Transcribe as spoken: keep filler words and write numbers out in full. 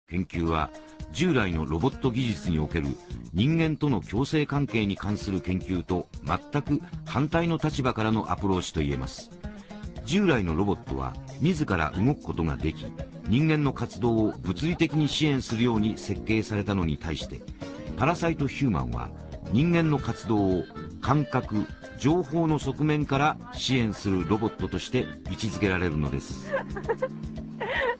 研究は従来のロボット技術における人間との共生関係に関する研究と全く反対の立場からのアプローチといえます。従来のロボットは自ら動くことができ、人間の活動を物理的に支援するように設計されたのに対して、パラサイトヒューマンは人間の活動を感覚、情報の側面から支援するロボットとして位置づけられるのです。